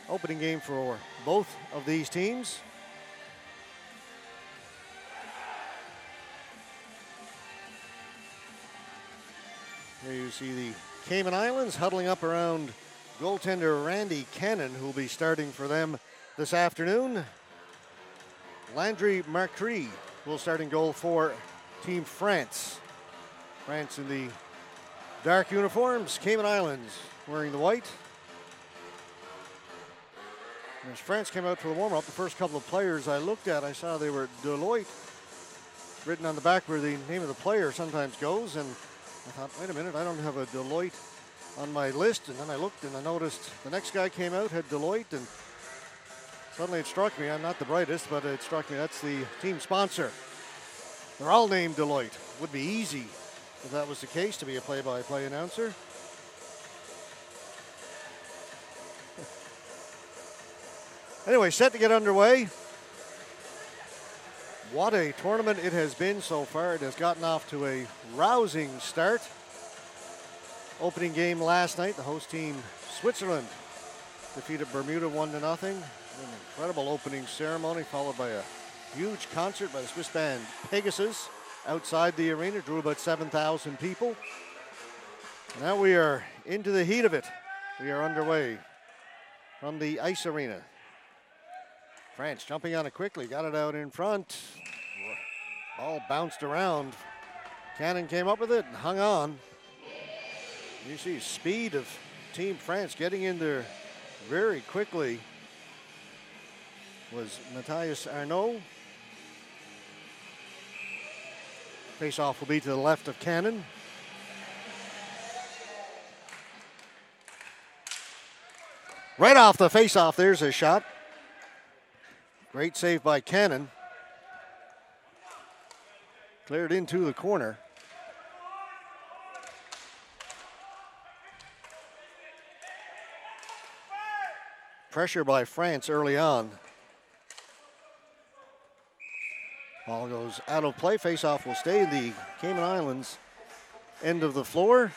Opening game for both of these teams. Here you see the Cayman Islands huddling up around goaltender Randy Cannon, who will be starting for them this afternoon. Landry Marcry will start in goal for Team France. France in the dark uniforms, Cayman Islands wearing the white. As France came out for the warm-up, the first couple of players I looked at, I saw they were Deloitte written on the back where the name of the player sometimes goes, and I thought, wait a minute, I don't have a Deloitte on my list. And then I looked and I noticed the next guy came out, had Deloitte, and suddenly it struck me, I'm not the brightest, but it struck me that's the team sponsor. They're all named Deloitte. Would be easy if that was the case to be a play-by-play announcer. Anyway, set to get underway. What a tournament it has been so far. It has gotten off to a rousing start. Opening game last night, the host team, Switzerland, defeated Bermuda 1-0. An incredible opening ceremony followed by a huge concert by the Swiss band Pegasus outside the arena. Drew about 7,000 people. Now we are into the heat of it. We are underway from the ice arena. France jumping on it quickly, got it out in front. Ball bounced around. Cannon came up with it and hung on. You see speed of Team France getting in there very quickly was Matthias Arnaud. Face-off will be to the left of Cannon. Right off the face-off, there's a shot. Great save by Cannon. Cleared into the corner. Pressure by France early on. Ball goes out of play. Face-off will stay in the Cayman Islands end of the floor.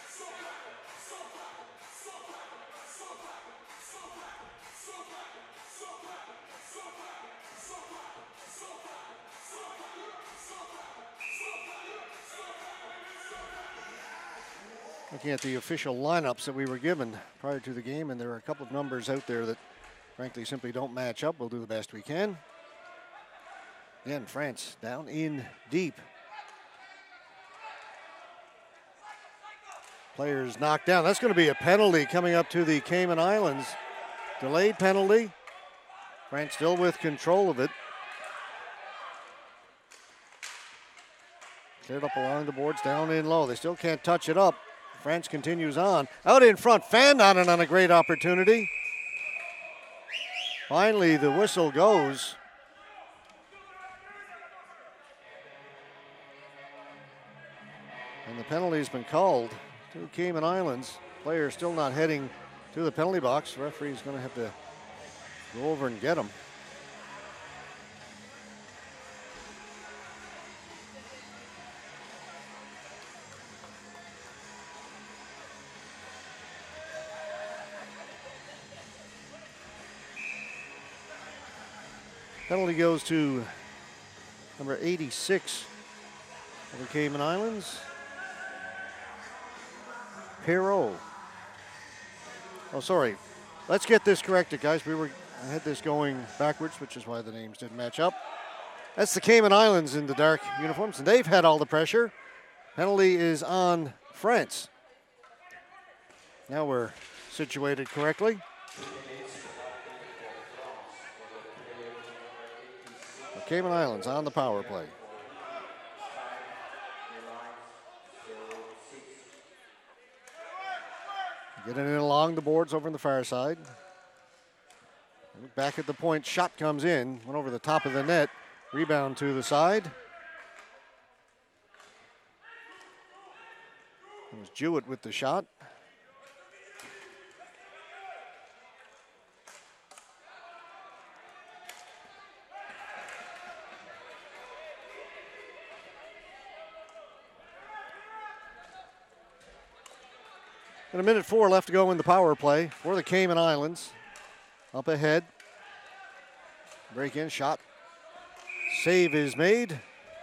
Looking at the official lineups that we were given prior to the game, and there are a couple of numbers out there that frankly simply don't match up. We'll do the best we can. Again, France down in deep. Players knocked down. That's going to be a penalty coming up to the Cayman Islands. Delayed penalty. France still with control of it. Cleared up along the boards, down in low. They still can't touch it up. France continues on. Out in front, Fan on it on a great opportunity. Finally, the whistle goes. And the penalty has been called to Cayman Islands. Player still not heading to the penalty box. The referee's going to have to go over and get him. Penalty goes to number 86 of the Cayman Islands, Perrault. Oh, sorry. Let's get this corrected, guys. I had this going backwards, which is why the names didn't match up. That's the Cayman Islands in the dark uniforms, and they've had all the pressure. Penalty is on France. Now we're situated correctly. Cayman Islands on the power play. Getting in along the boards over on the far side. Look back at the point, shot comes in, went over the top of the net, rebound to the side. It was Jewett with the shot. And 1:04 left to go in the power play for the Cayman Islands. Up ahead. Break in, shot. Save is made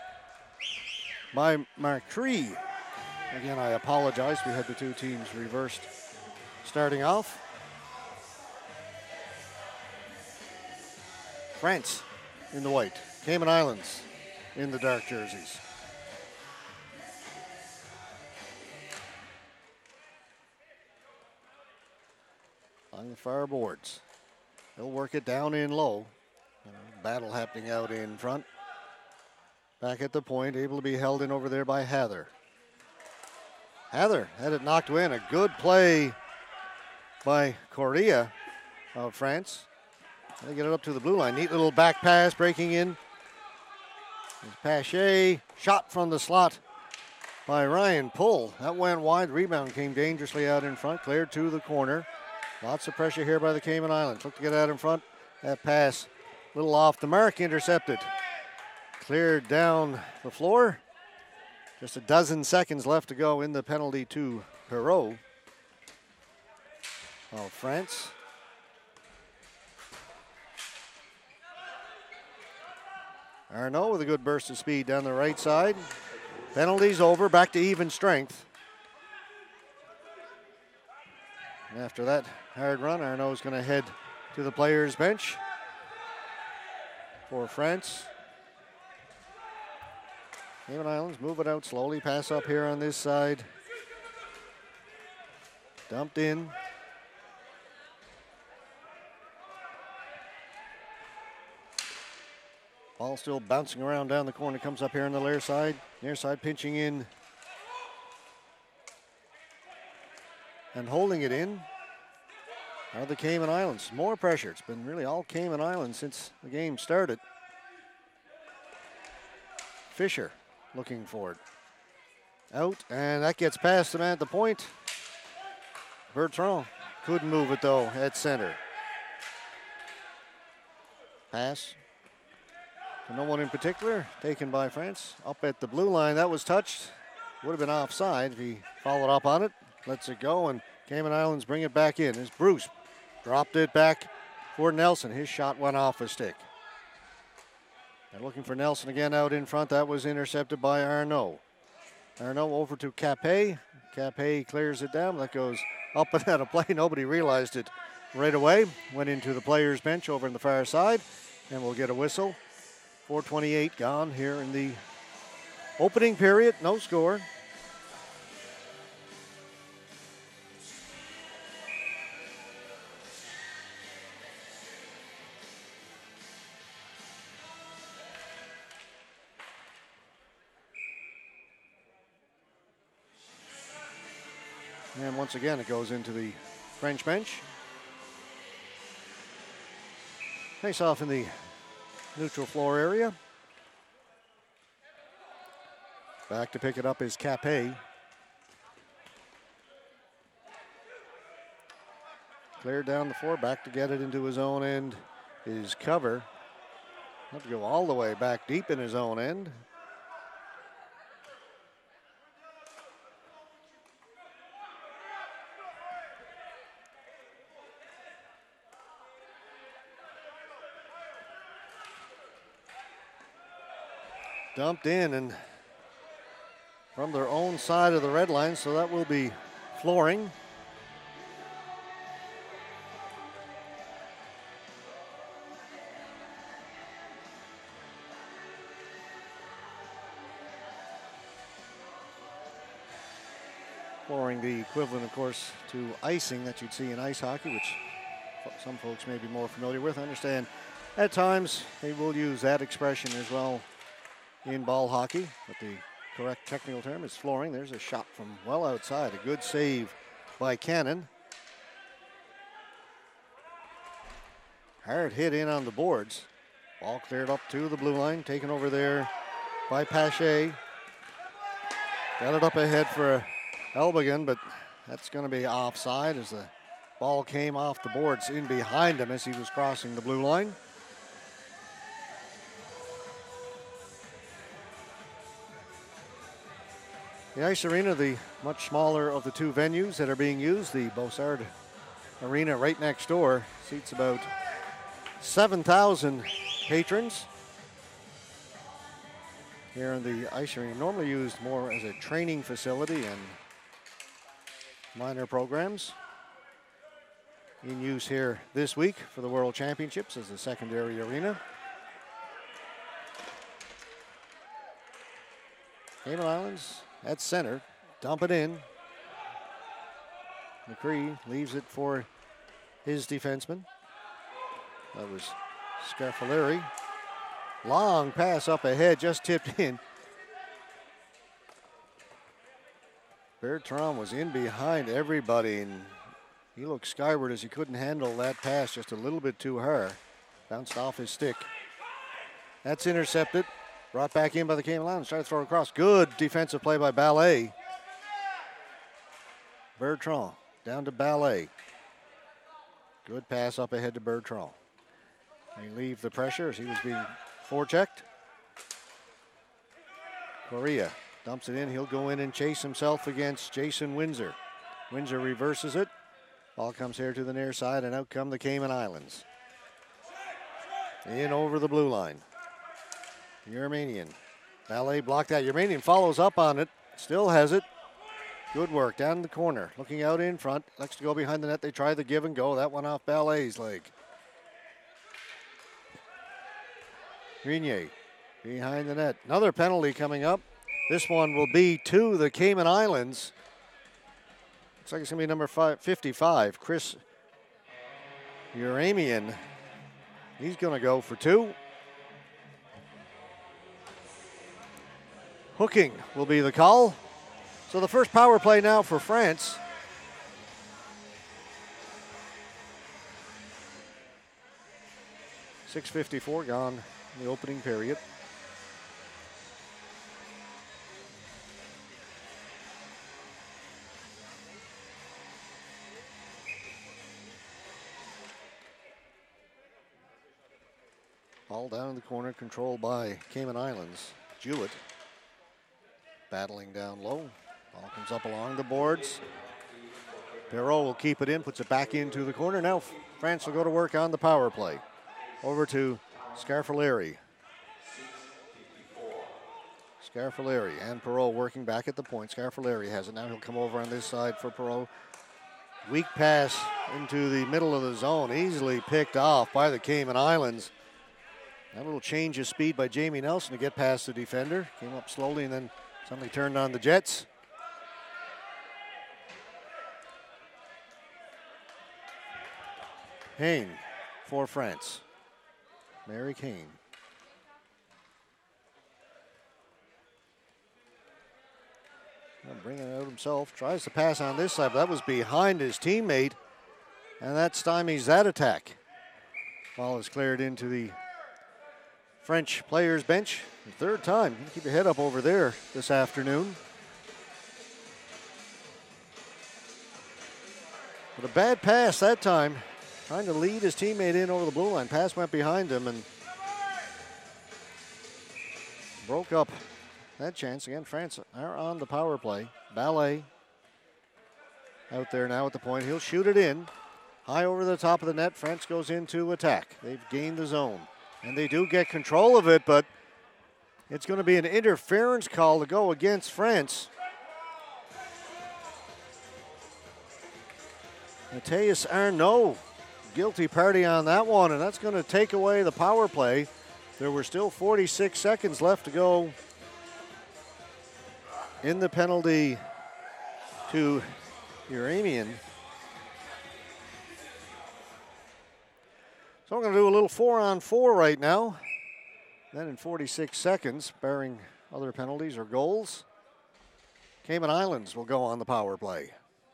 by Marcree. Again, I apologize. We had the two teams reversed starting off. France in the white. Cayman Islands in the dark jerseys. On the far boards. They'll work it down in low. Battle happening out in front. Back at the point, able to be held in over there by Hather. Hather had it knocked in. A good play by Correa of France. They get it up to the blue line. Neat little back pass breaking in. Pache, shot from the slot by Ryan. Pull. That went wide. Rebound came dangerously out in front. Cleared to the corner. Lots of pressure here by the Cayman Islands. Look to get out in front. That pass a little off the mark. Intercepted. Cleared down the floor. Just a dozen seconds left to go in the penalty to Perrault of France. Arnaud with a good burst of speed down the right side. Penalties over, back to even strength. And after that hard run, Arnaud's going to head to the players' bench for France. Cayman Islands move it out slowly, pass up here on this side. Dumped in. Ball still bouncing around down the corner, comes up here on the near side. Near side pinching in and holding it in are the Cayman Islands. More pressure. It's been really all Cayman Islands since the game started. Fisher looking for it. Out, and that gets past the man at the point. Bertrand couldn't move it though at center. Pass. No one in particular, taken by France. Up at the blue line, that was touched. Would have been offside if he followed up on it. Lets it go, and Cayman Islands bring it back in. As Bruce dropped it back for Nelson. His shot went off a stick. They're looking for Nelson again out in front. That was intercepted by Arnaud. Arnaud over to Capet. Capet clears it down. That goes up and out of play. Nobody realized it right away. Went into the players' bench over on the far side, and we'll get a whistle. 4:28 gone here in the opening period. No score. And once again, it goes into the French bench. Face off in the neutral floor area. Back to pick it up is Capet. Cleared down the floor, back to get it into his own end is Cover. Have to go all the way back deep in his own end. Dumped in and from their own side of the red line, so that will be flooring. Flooring, the equivalent, of course, to icing that you'd see in ice hockey, which some folks may be more familiar with. I understand at times they will use that expression as well in ball hockey, but the correct technical term is flooring. There's a shot from well outside. A good save by Cannon. Hard hit in on the boards. Ball cleared up to the blue line, taken over there by Pache. Got it up ahead for Elbigan, but that's going to be offside as the ball came off the boards in behind him as he was crossing the blue line. The ice arena, the much smaller of the two venues that are being used, the Beausard arena right next door. Seats about 7,000 patrons. Here in the ice arena, normally used more as a training facility and minor programs. In use here this week for the World Championships as the secondary arena. Cayman Islands at center, dump it in. McCree leaves it for his defenseman. That was Scarfaleri. Long pass up ahead, just tipped in. Bertrand was in behind everybody, and he looked skyward as he couldn't handle that pass just a little bit too hard. Bounced off his stick. That's intercepted. Brought back in by the Cayman Islands. Try to throw it across. Good defensive play by Ballet. Bertrand down to Ballet. Good pass up ahead to Bertrand. They leave the pressure as he was being forechecked. Correa dumps it in. He'll go in and chase himself against Jason Windsor. Windsor reverses it. Ball comes here to the near side, and out come the Cayman Islands. In over the blue line. Yermanian. Ballet blocked that. Yermanian follows up on it. Still has it. Good work down in the corner. Looking out in front. Likes to go behind the net. They try the give and go. That one off Ballet's leg. Grenier behind the net. Another penalty coming up. This one will be to the Cayman Islands. Looks like it's going to be number 55, Chris Yermanian. He's going to go for 2. Hooking will be the call. So the first power play now for France. .654 gone in the opening period. Ball down in the corner, controlled by Cayman Islands. Jewett battling down low. Ball comes up along the boards. Perrault will keep it in, puts it back into the corner. Now France will go to work on the power play. Over to Scarfaleri. Scarfaleri and Perrault working back at the point. Scarfaleri has it now. He'll come over on this side for Perrault. Weak pass into the middle of the zone. Easily picked off by the Cayman Islands. That little change of speed by Jamie Nelson to get past the defender. Came up slowly and then suddenly turned on the Jets. Hain for France. Merrick Hain. Bringing it out himself. Tries to pass on this side, but that was behind his teammate. And that stymies that attack. Ball is cleared into the French players' bench. The third time. Keep your head up over there this afternoon. But a bad pass that time. Trying to lead his teammate in over the blue line. Pass went behind him and broke up that chance. Again, France are on the power play. Ballet out there now at the point. He'll shoot it in. High over the top of the net. France goes into attack. They've gained the zone. And they do get control of it, but it's going to be an interference call to go against France. Mateus Arnaud, guilty party on that one, and that's going to take away the power play. There were still 46 seconds left to go in the penalty to Yermanian. So we're going to do a little 4-on-4 right now. Then in 46 seconds, barring other penalties or goals, Cayman Islands will go on the power play.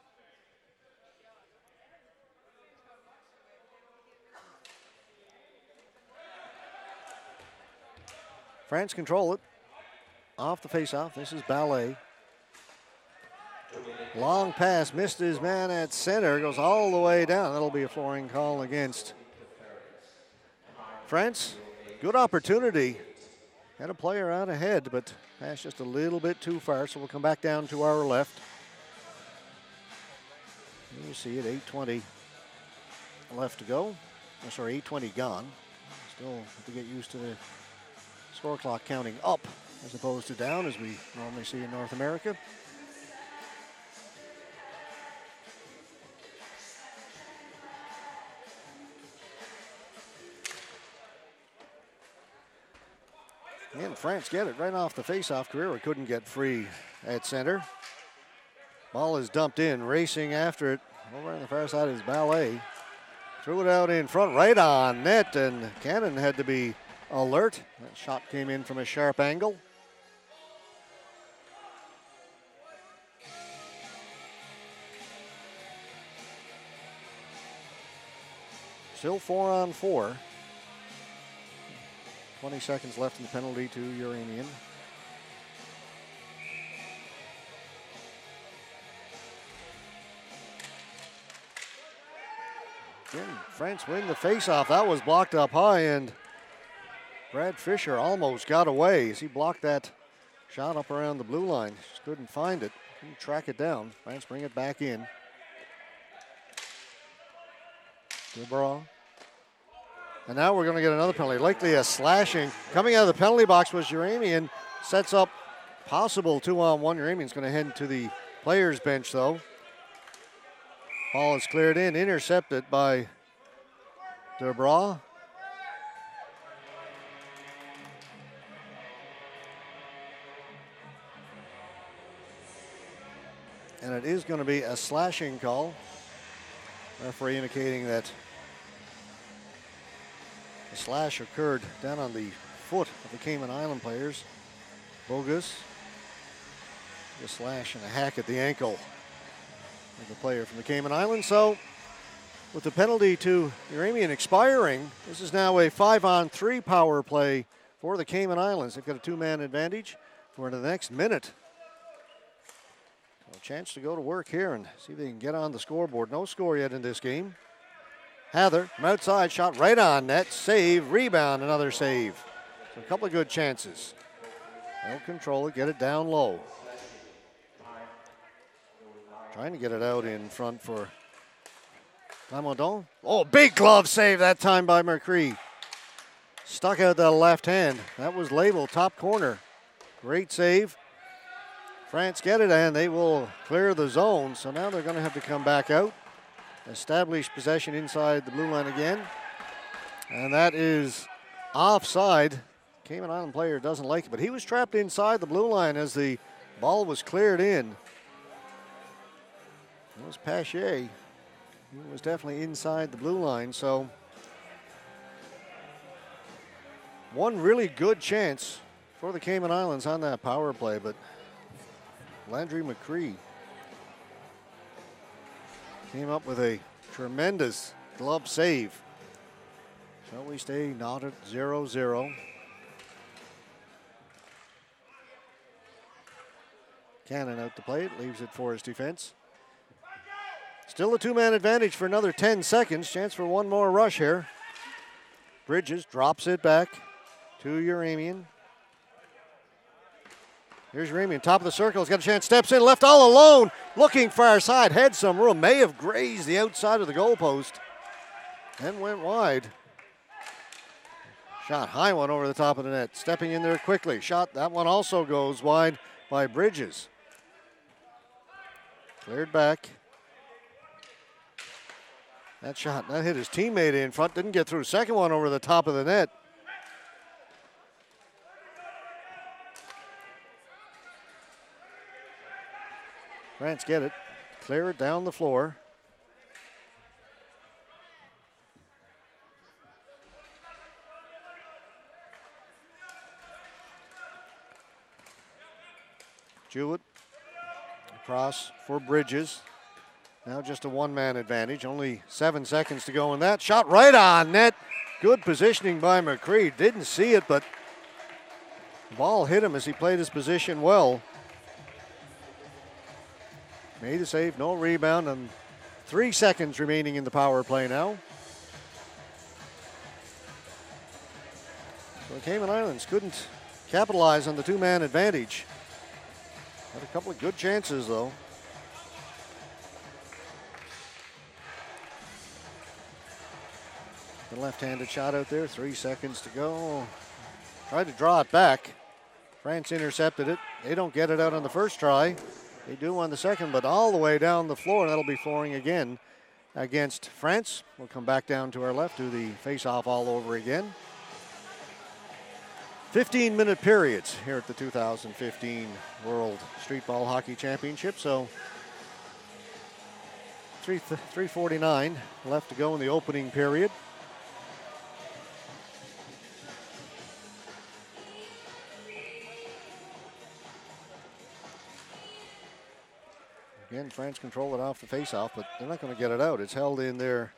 France control it. Off the faceoff. This is Ballet. Long pass, missed his man at center, goes all the way down. That'll be a flooring call against France. Good opportunity. Had a player out ahead, but passed just a little bit too far, so we'll come back down to our left. You see it, 8:20 left to go. Oh, sorry, 8:20 gone. Still have to get used to the score clock counting up as opposed to down as we normally see in North America. And France get it right off the faceoff. Carrera couldn't get free at center. Ball is dumped in, racing after it. Over on the far side is Ballet. Threw it out in front, right on net, and Cannon had to be alert. That shot came in from a sharp angle. Still 4-on-4. 20 seconds left in the penalty to Uranian. Again, France win the faceoff. That was blocked up high, and Brad Fisher almost got away as he blocked that shot up around the blue line. Just couldn't find it. Couldn't track it down. France bring it back in. Dubras. And now we're going to get another penalty, likely a slashing. Coming out of the penalty box was Uranian. Sets up possible 2-on-1. Uranian's going to head to the players' bench, though. Ball is cleared in, intercepted by Dubras. And it is going to be a slashing call. Referee indicating that the slash occurred down on the foot of the Cayman Island players. Bogus. A slash and a hack at the ankle of the player from the Cayman Islands. So with the penalty to Uranian expiring, this is now a 5-on-3 power play for the Cayman Islands. They've got a 2-man advantage for the next minute. So a chance to go to work here and see if they can get on the scoreboard. No score yet in this game. Hather from outside, shot right on net, save, rebound, another save. So a couple of good chances. They'll control it, get it down low. Trying to get it out in front for Lamondon. Oh, big glove save that time by McCree. Stuck out the left hand. That was labeled top corner. Great save. France get it, and they will clear the zone. So now they're going to have to come back out. Establish possession inside the blue line again. And that is offside. Cayman Island player doesn't like it, but he was trapped inside the blue line as the ball was cleared in. It was Pache. He was definitely inside the blue line, so one really good chance for the Cayman Islands on that power play, but Landry McCree came up with a tremendous glove save. So we stay knotted 0-0. Cannon out to play it, leaves it for his defense. Still a 2-man advantage for another 10 seconds. Chance for one more rush here. Bridges drops it back to Uranian. Here's Uranian, top of the circle. He's got a chance, steps in, left all alone. Looking far side, had some room. May have grazed the outside of the goalpost and went wide. Shot, high one over the top of the net. Stepping in there quickly. Shot, that one also goes wide by Bridges. Cleared back. That shot, that hit his teammate in front, didn't get through. Second one over the top of the net. France get it, clear it down the floor. Jewett across for Bridges. Now just a 1-man advantage. Only 7 seconds to go in that. Shot right on net. Good positioning by McCree. Didn't see it, but the ball hit him as he played his position well. Made the save, no rebound, and 3 seconds remaining in the power play now. So the Cayman Islands couldn't capitalize on the 2-man advantage. Had a couple of good chances, though. The left-handed shot out there, 3 seconds to go. Tried to draw it back. France intercepted it. They don't get it out on the first try. They do on the second, but all the way down the floor. That'll be flooring again against France. We'll come back down to our left, do the face-off all over again. 15-minute periods here at the 2015 World Streetball Hockey Championship. So 3:49 left to go in the opening period. Again, France control it off the face-off, but they're not going to get it out. It's held in there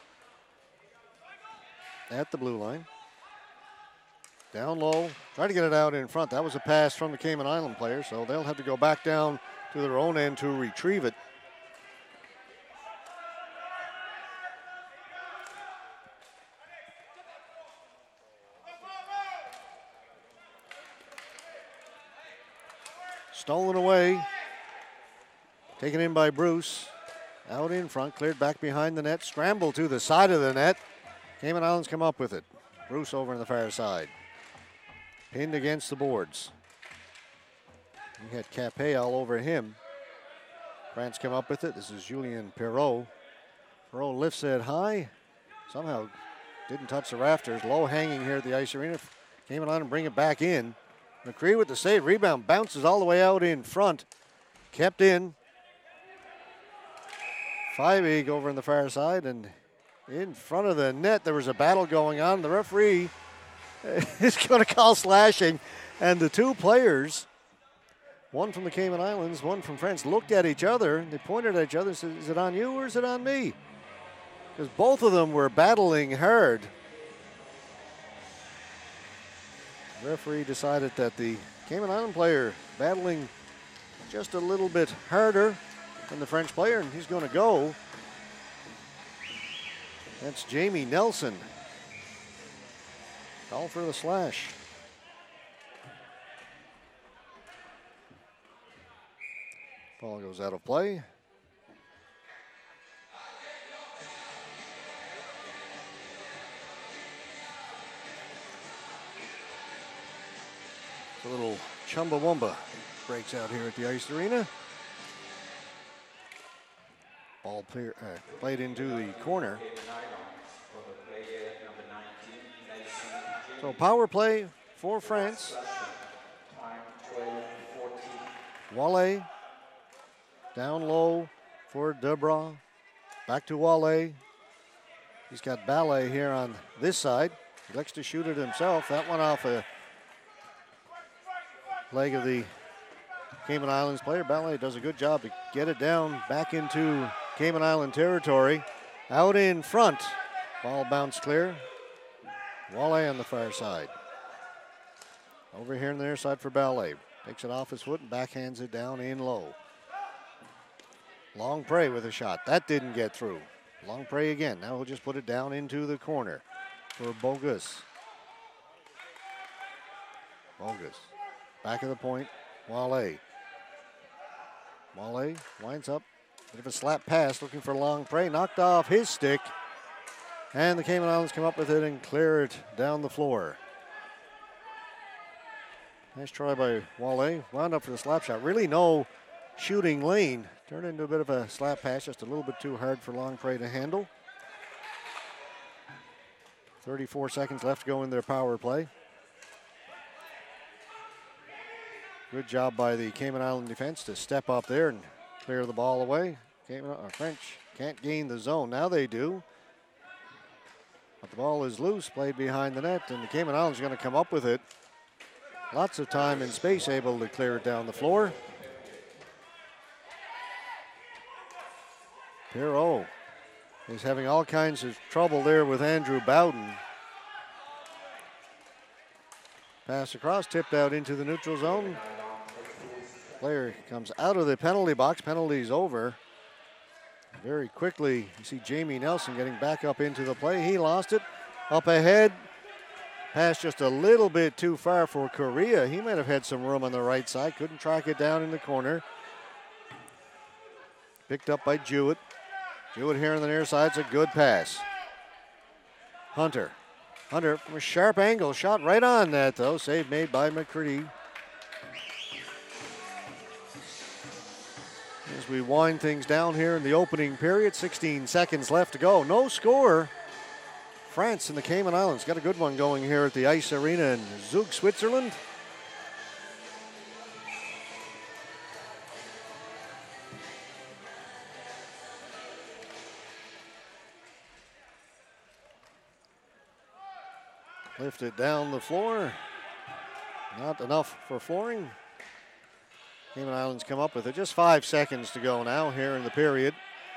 at the blue line. Down low, try to get it out in front. That was a pass from the Cayman Island player, so they'll have to go back down to their own end to retrieve it. Stolen away. Taken in by Bruce. Out in front, cleared back behind the net, scrambled to the side of the net. Cayman Islands come up with it. Bruce over on the far side. Pinned against the boards. We had Capet all over him. France come up with it. This is Julien Perreault. Perreault lifts it high. Somehow didn't touch the rafters. Low hanging here at the ice arena. Cayman Island bring it back in. McCree with the save. Rebound bounces all the way out in front. Kept in. Feibig over on the far side, and in front of the net there was a battle going on. The referee is going to call slashing, and the two players, one from the Cayman Islands, one from France, looked at each other. They pointed at each other and said, "Is it on you or is it on me?" Because both of them were battling hard. The referee decided that the Cayman Island player battling just a little bit harder than the French player, and he's going to go. That's Jamie Nelson. Call for the slash. Ball goes out of play. A little Chumbawamba breaks out here at the ice arena. Ball played into the corner. So power play for France. Wale down low for Debra. Back to Wale. He's got Ballet here on this side. He likes to shoot it himself. That one off a leg of the Cayman Islands player. Ballet does a good job to get it down back into Cayman Island territory. Out in front. Ball bounced clear. Wale on the far side. Over here on the near side for Ballet. Takes it off his foot and backhands it down in low. Long Prey with a shot. That didn't get through. Long Prey again. Now he'll just put it down into the corner for Bogus. Bogus. Back of the point. Wale. Wale winds up. Bit of a slap pass looking for Long Prey. Knocked off his stick. And the Cayman Islands come up with it and clear it down the floor. Nice try by Wale. Wound up for the slap shot. Really no shooting lane. Turned into a bit of a slap pass. Just a little bit too hard for Long Prey to handle. 34 seconds left to go in their power play. Good job by the Cayman Island defense to step up there and clear the ball away. French can't gain the zone. Now they do. But the ball is loose, played behind the net, and the Cayman Islands are going to come up with it. Lots of time and space able to clear it down the floor. Perreault is having all kinds of trouble there with Andrew Bowden. Pass across, tipped out into the neutral zone. Player comes out of the penalty box. Penalty's over. Very quickly, you see Jamie Nelson getting back up into the play. He lost it. Up ahead. Pass just a little bit too far for Correa. He might have had some room on the right side. Couldn't track it down in the corner. Picked up by Jewett. Jewett here on the near side. It's a good pass. Hunter. Hunter from a sharp angle, shot right on that though. Save made by McCready. As we wind things down here in the opening period, 16 seconds left to go. No score. France and the Cayman Islands got a good one going here at the Ice Arena in Zug, Switzerland. Lifted down the floor. Not enough for flooring. Cayman Islands come up with it. Just 5 seconds to go now here in the period.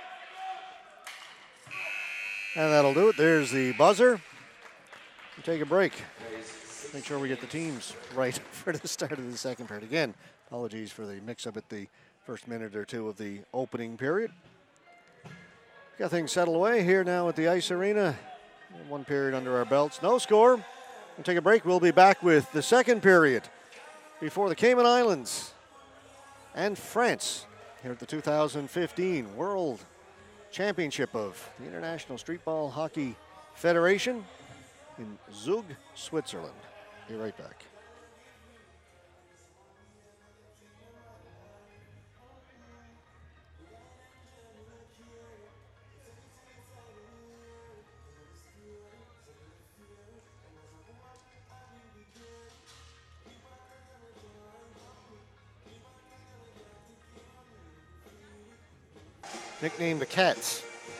And that'll do it. There's the buzzer. We'll take a break. Make sure we get the teams right for the start of the second period. Again, apologies for the mix-up at the first minute or two of the opening period. Got things settled away here now at the Ice Arena. One period under our belts. No score. We'll take a break. We'll be back with the second period before the Cayman Islands and France here at the 2015 World Championship of the International Streetball Hockey Federation in Zug, Switzerland. Be right back. Nicknamed the Cats.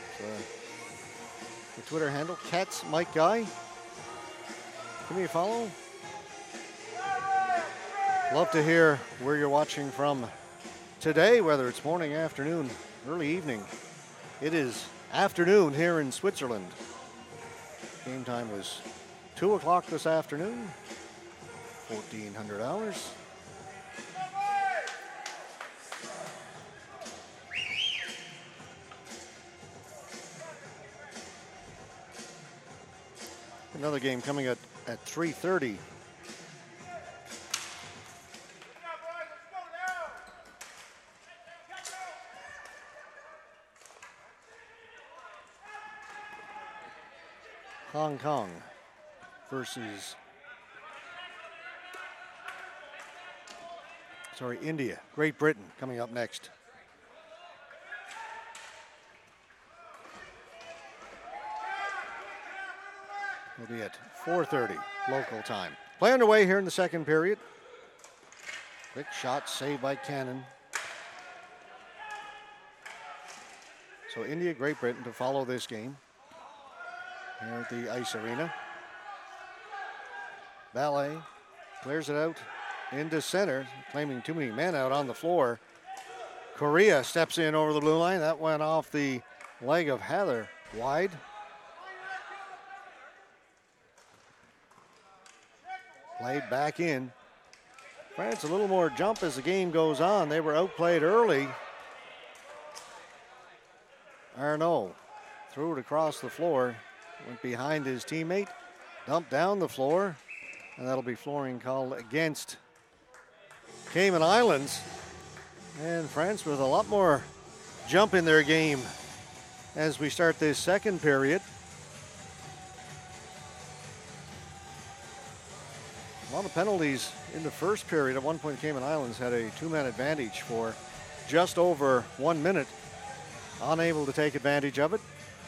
The Twitter handle, Cats Mike Guy. Give me a follow. Love to hear where you're watching from today, whether it's morning, afternoon, early evening. It is afternoon here in Switzerland. Game time was 2 o'clock this afternoon, 1400 hours. Another game coming at 3:30. Hong Kong versus, India. Great Britain coming up next. Will be at 4:30 local time. Play underway here in the second period. Quick shot saved by Cannon. So India, Great Britain to follow this game here at the Ice Arena. Ballet clears it out into center, claiming too many men out on the floor. Korea steps in over the blue line. That went off the leg of Heather wide. Played back in. France a little more jump as the game goes on. They were outplayed early. Arnaud threw it across the floor, went behind his teammate, dumped down the floor, and that'll be flooring called against Cayman Islands. And France with a lot more jump in their game as we start this second period. A lot of penalties in the first period. At one point, Cayman Islands had a 2-man advantage for just over 1 minute. Unable to take advantage of it.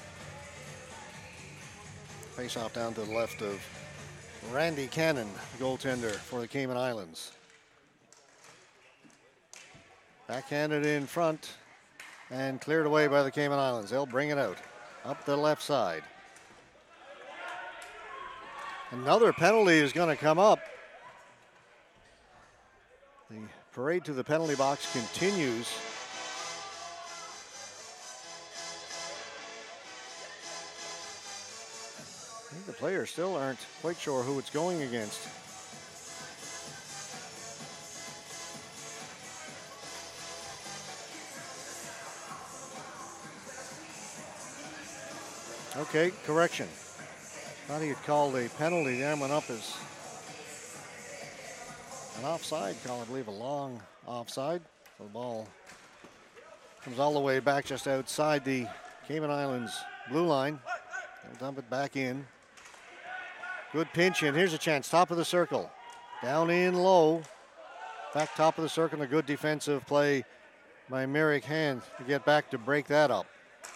Face off down to the left of Randy Cannon, goaltender for the Cayman Islands. Backhanded in front and cleared away by the Cayman Islands. They'll bring it out up the left side. Another penalty is going to come up. The parade to the penalty box continues. I think the players still aren't quite sure who it's going against. Okay, correction. Thought he had called a penalty there, went up as an offside call, I believe a long offside. So the ball comes all the way back just outside the Cayman Islands blue line. They'll dump it back in. Good pinch in. Here's a chance. Top of the circle. Down in low. Back top of the circle. A good defensive play by Merrick Hand to get back to break that up.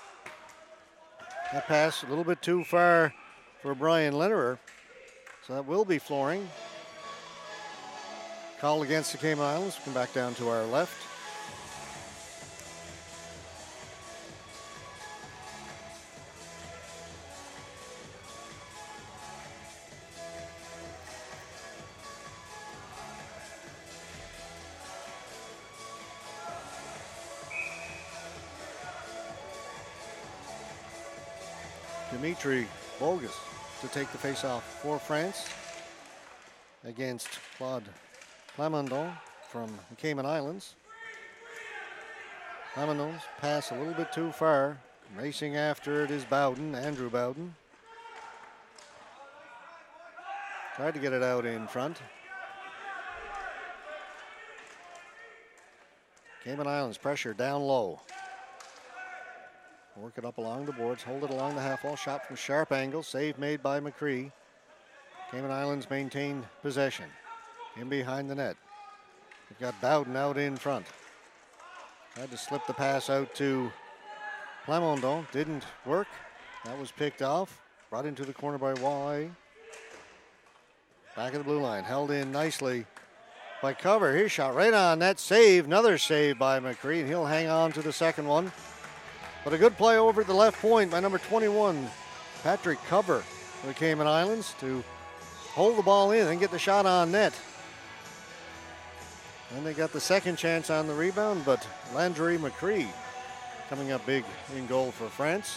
That pass a little bit too far for Brian Linnerer. So that will be flooring. Call against the Cayman Islands. Come back down to our left. Dimitri Bogus to take the face-off for France against Claude Plamondon from the Cayman Islands. Plamondon's pass a little bit too far. Racing after it is Bowden, Andrew Bowden. Tried to get it out in front. Cayman Islands pressure down low. Work it up along the boards, hold it along the half wall. Shot from sharp angle, save made by McCree. Cayman Islands maintain possession. In behind the net. They've got Bowden out in front. Tried to slip the pass out to Plamondon. Didn't work. That was picked off. Brought into the corner by Walleye. Back of the blue line. Held in nicely by Cover. His shot right on net. Save. Another save by McCree. And he'll hang on to the second one. But a good play over at the left point by number 21, Patrick Cover for the Cayman Islands to hold the ball in and get the shot on net. And they got the second chance on the rebound, but Landry McCree coming up big in goal for France.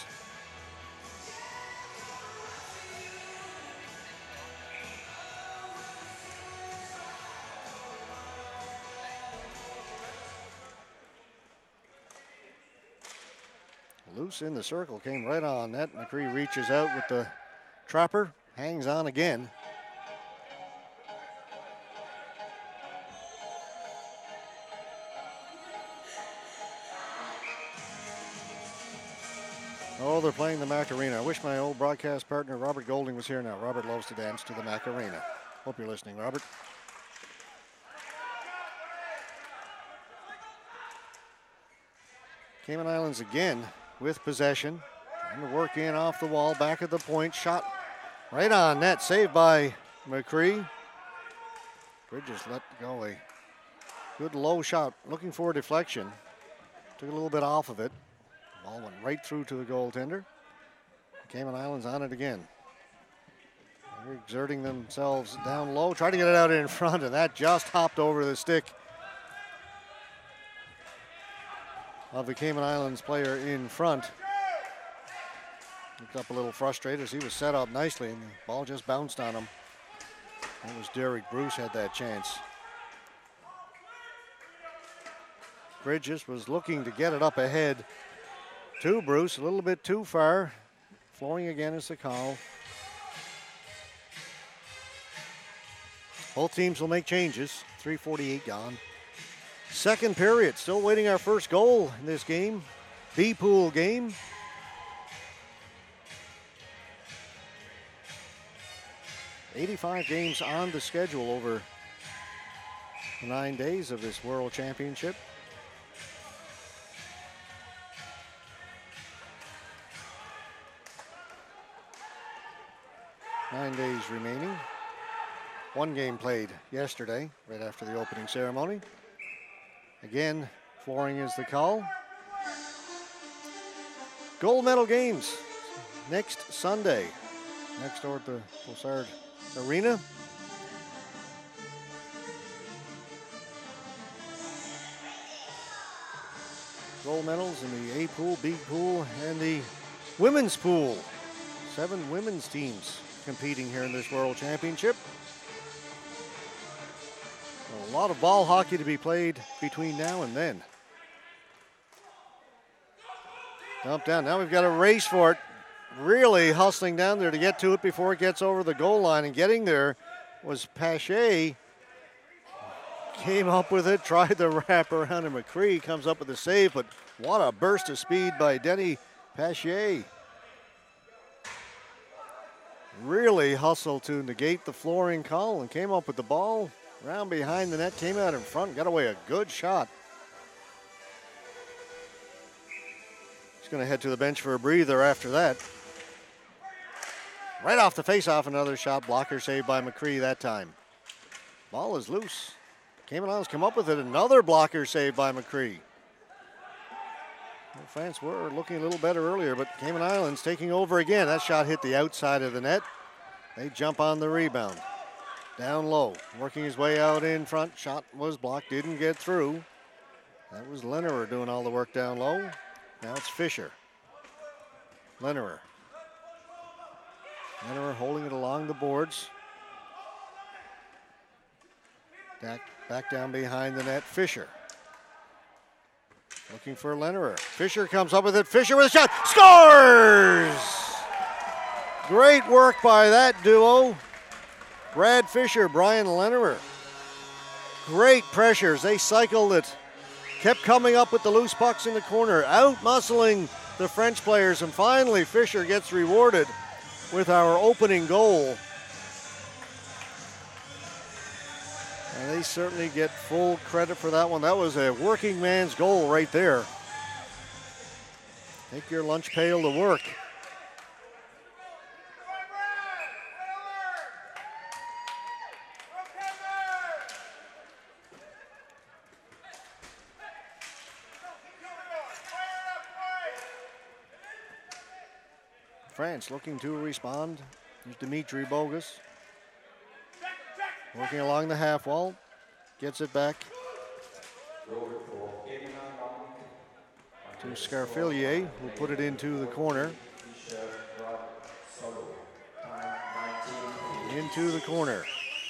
Loose in the circle, came right on net. McCree reaches out with the trapper, hangs on again. Oh, they're playing the Macarena. I wish my old broadcast partner, Robert Golding, was here now. Robert loves to dance to the Macarena. Hope you're listening, Robert. Cayman Islands again with possession. Trying to work in off the wall, back at the point. Shot right on net, saved by McCree. Bridges let go a good low shot, looking for a deflection. Took a little bit off of it. The ball went right through to the goaltender. Cayman Islands on it again. They're exerting themselves down low, trying to get it out in front, and that just hopped over the stick of the Cayman Islands player in front. Looked up a little frustrated as he was set up nicely, and the ball just bounced on him. It was Derek Bruce had that chance. Bridges was looking to get it up ahead to Bruce, a little bit too far. Flowing again is the call. Both teams will make changes. 3:48 gone. Second period, still waiting our first goal in this game. B-pool game. '85 games on the schedule over the 9 days of this World Championship. Nine days remaining. One game played yesterday, right after the opening ceremony. Again, flooring is the call. Gold medal games next Sunday, next door at the Pulsard Arena. Gold medals in the A pool, B pool, and the women's pool. 7 women's teams competing here in this World Championship. A lot of ball hockey to be played between now and then. Dump down. Now we've got a race for it. Really hustling down there to get to it before it gets over the goal line. And getting there was Pache. Came up with it, tried the wrap around, and McCree comes up with the save. But what a burst of speed by Denny Pache. really hustled to negate the flooring call and came up with the ball. Round behind the net, came out in front, got away a good shot. He's going to head to the bench for a breather after that. Right off the face-off, another shot. Blocker saved by McCree that time. Ball is loose. Cayman Islands come up with it. Another blocker saved by McCree. Well, France were looking a little better earlier, but Cayman Islands taking over again. That shot hit the outside of the net. They jump on the rebound. Down low, working his way out in front. Shot was blocked, didn't get through. That was Lennerer doing all the work down low. Now it's Fisher. Lennerer holding it along the boards. Back down behind the net, Fisher. Looking for Lennerer. Fisher comes up with it. Fisher with a shot. Scores! Great work by that duo. Brad Fisher, Brian Lennerer. Great pressures. They cycled it. Kept coming up with the loose pucks in the corner. Out-muscling the French players. And finally, Fisher gets rewarded with our opening goal. And they certainly get full credit for that one. That was a working man's goal right there. Take your lunch pail to work. France looking to respond. Here's Dimitri Bogus. Working along the half wall. Gets it back to Scarfillier, who put it into the corner. Into the corner.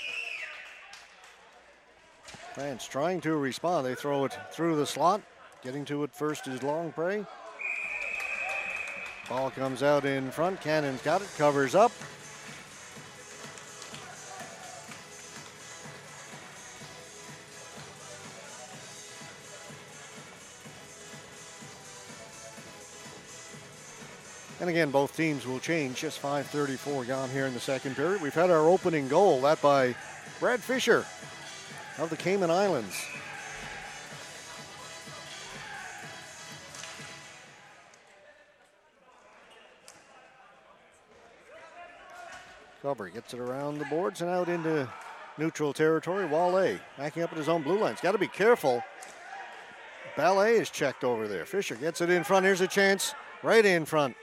France trying to respond. They throw it through the slot. Getting to it first is Longpre. Ball comes out in front. Cannon's got it, covers up. And again, both teams will change. Just 5:34 gone here in the second period. We've had our opening goal, that by Brad Fisher of the Cayman Islands. Cover gets it around the boards and out into neutral territory. Wale backing up at his own blue line. He's got to be careful. Ballet is checked over there. Fisher gets it in front. Here's a chance right in front.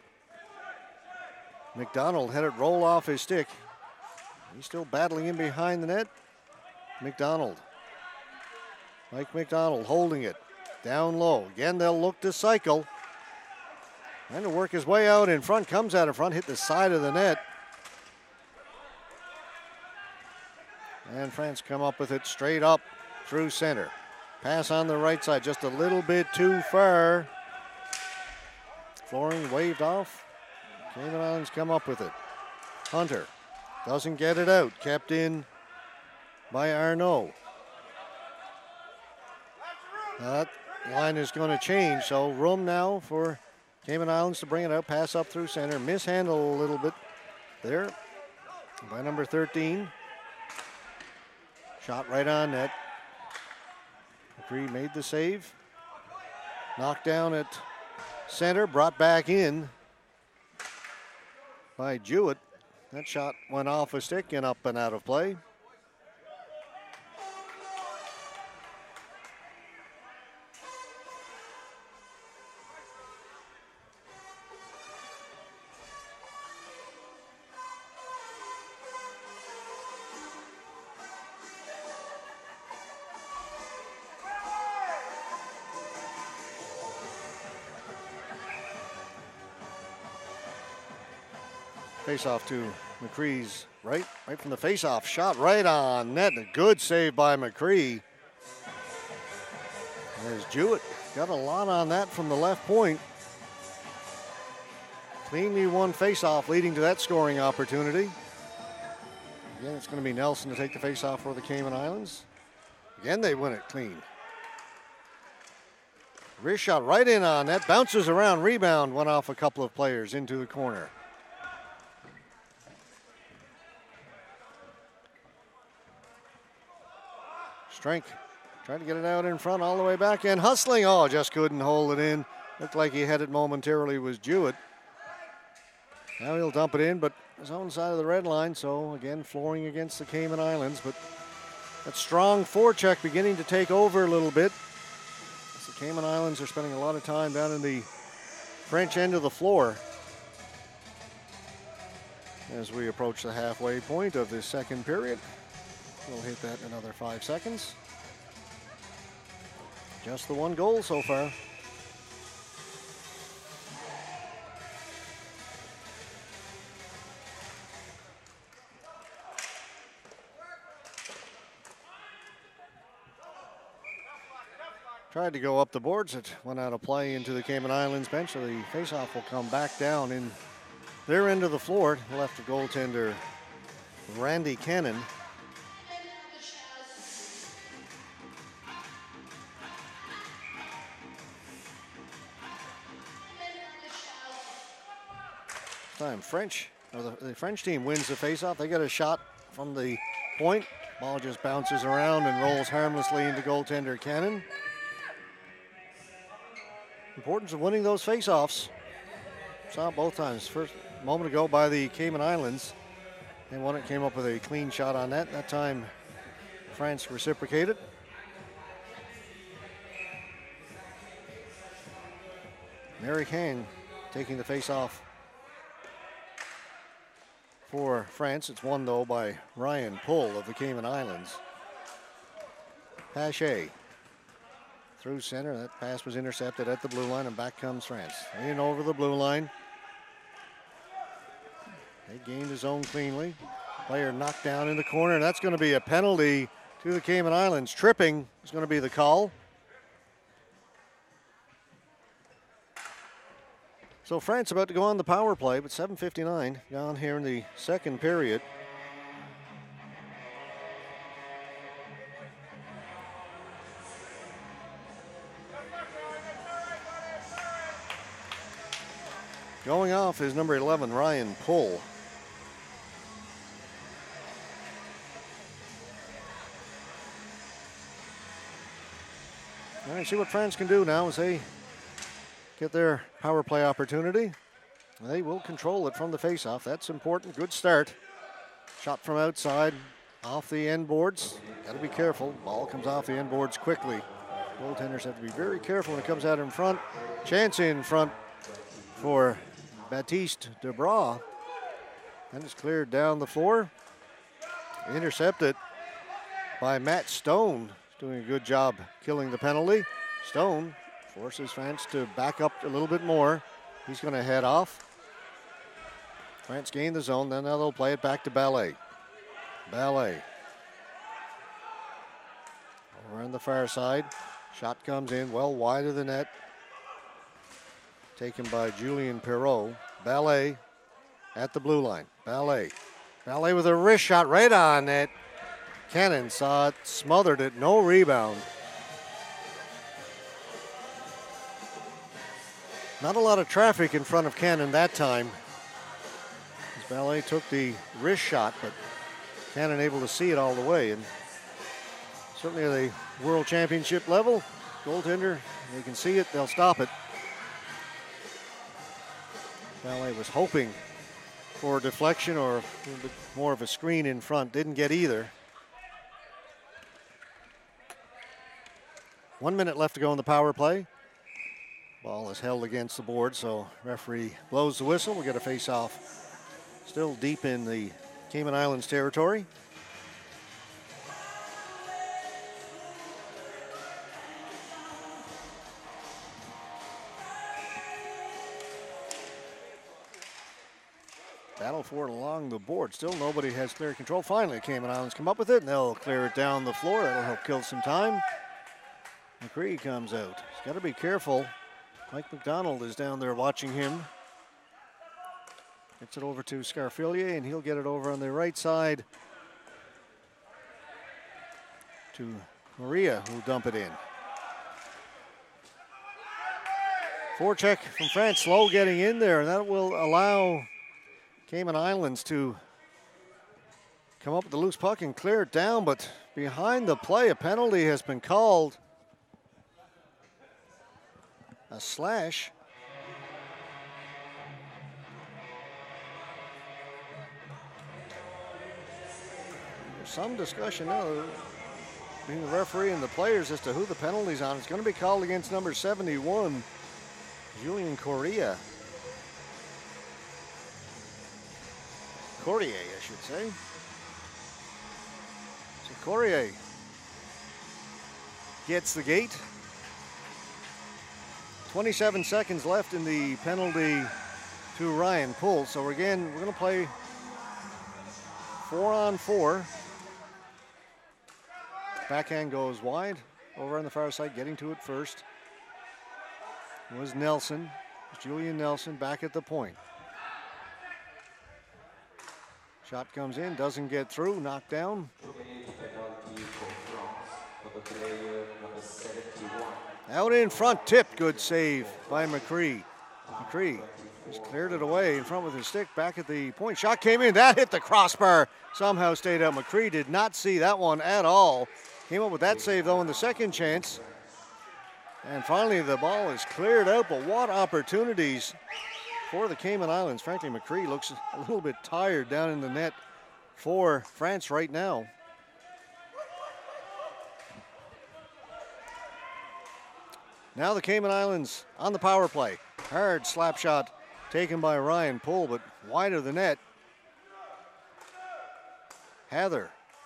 McDonald had it roll off his stick. He's still battling in behind the net. McDonald. Mike McDonald holding it down low. Again, they'll look to cycle. Trying to work his way out in front. Comes out in front, hit the side of the net. And France come up with it straight up through center. Pass on the right side, just a little bit too far. Flooring waved off. Cayman Islands come up with it. Hunter doesn't get it out. Kept in by Arnaud. That line is going to change, so room now for Cayman Islands to bring it out. Pass up through center. Mishandle a little bit there by number 13. Shot right on net. McCree made the save. Knocked down at center, brought back in by Jewett. That shot went off a stick and up and out of play. Face-off to McCree's right from the face-off. Shot right on net. A good save by McCree. There's Jewett. Got a lot on that from the left point. Cleanly won face-off, leading to that scoring opportunity. Again, it's going to be Nelson to take the face-off for the Cayman Islands. Again, they win it clean. Wrist shot right in on net. Bounces around, rebound, went off a couple of players into the corner. Strength trying to get it out in front all the way back and hustling. Oh, just couldn't hold it in. Looked like he had it momentarily, was Jewett. Now he'll dump it in, but his own side of the red line. So again, flooring against the Cayman Islands, but that strong forecheck beginning to take over a little bit. The Cayman Islands are spending a lot of time down in the French end of the floor as we approach the halfway point of this second period. We'll hit that in another 5 seconds. Just the one goal so far. Tried to go up the boards. It went out of play into the Cayman Islands bench, so the faceoff will come back down in their end of the floor. Left the goaltender Randy Cannon. Time the French team wins the faceoff. They get a shot from the point. Ball just bounces around and rolls harmlessly into goaltender Cannon. Importance of winning those faceoffs. Saw it both times. First moment ago by the Cayman Islands. They won it, came up with a clean shot on that. That time France reciprocated. Mary Kane taking the faceoff for France. It's won though by Ryan Pull of the Cayman Islands. Pache through center. That pass was intercepted at the blue line, and back comes France. In over the blue line. They gained his own cleanly. Player knocked down in the corner, and that's going to be a penalty to the Cayman Islands. Tripping is going to be the call. So France about to go on the power play, but 7:59 gone here in the second period. Going off is number 11, Ryan Pull. All right, see what France can do now as they get their power play opportunity. They will control it from the faceoff. That's important. Good start. Shot from outside, off the end boards. Got to be careful. Ball comes off the end boards quickly. Goaltenders have to be very careful when it comes out in front. Chance in front for Baptiste Debras. And it's cleared down the floor. Intercepted by Matt Stone. Doing a good job killing the penalty. Stone forces France to back up a little bit more. He's going to head off. France gain the zone, then now they'll play it back to Ballet. Ballet. Over on the far side. Shot comes in well wide of the net. Taken by Julien Perreault. Ballet at the blue line. Ballet. Ballet with a wrist shot right on net. Cannon saw it, smothered it, no rebound. Not a lot of traffic in front of Cannon that time. As Ballet took the wrist shot, but Cannon able to see it all the way. And certainly at a world championship level, goaltender, they can see it, they'll stop it. Ballet was hoping for a deflection or a little bit more of a screen in front. Didn't get either. 1 minute left to go in the power play. Ball is held against the board, so referee blows the whistle. We'll get a face-off still deep in the Cayman Islands territory. Battle for it along the board. Still nobody has clear control. Finally, Cayman Islands come up with it, and they'll clear it down the floor. That'll help kill some time. McCree comes out. He's got to be careful. Mike McDonald is down there watching him. Gets it over to Scarfillier, and he'll get it over on the right side to Maria, who'll dump it in. Forecheck from France, slow getting in there, and that will allow Cayman Islands to come up with the loose puck and clear it down, but behind the play, a penalty has been called. A slash. There's some discussion now between the referee and the players as to who the penalty's on. It's going to be called against number 71, Julian Correa. Correa, I should say. So Correa gets the gate. 27 seconds left in the penalty to Ryan Poole. So again, we're going to play 4-on-4. Backhand goes wide. Over on the far side, getting to it first was Nelson. Julian Nelson back at the point. Shot comes in, doesn't get through, knocked down. Out in front, tipped, good save by McCree. McCree just cleared it away in front with his stick, back at the point. Shot came in, that hit the crossbar, somehow stayed out. McCree did not see that one at all. Came up with that save though in the second chance. And finally the ball is cleared out, but what opportunities for the Cayman Islands. Frankly, McCree looks a little bit tired down in the net for France right now. Now the Cayman Islands on the power play. Hard slap shot taken by Ryan Poole, but wide of the net. Heather.